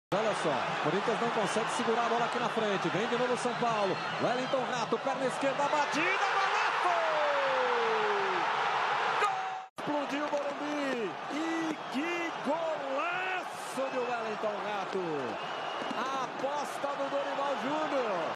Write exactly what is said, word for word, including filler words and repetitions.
Olha só, Corinthians não consegue segurar a bola aqui na frente. Vem de novo São Paulo. Wellington Rato, perna esquerda, batida, golaço! Gol! Explodiu o Morumbi. E que golaço de Wellington Rato! A aposta do Dorival Júnior.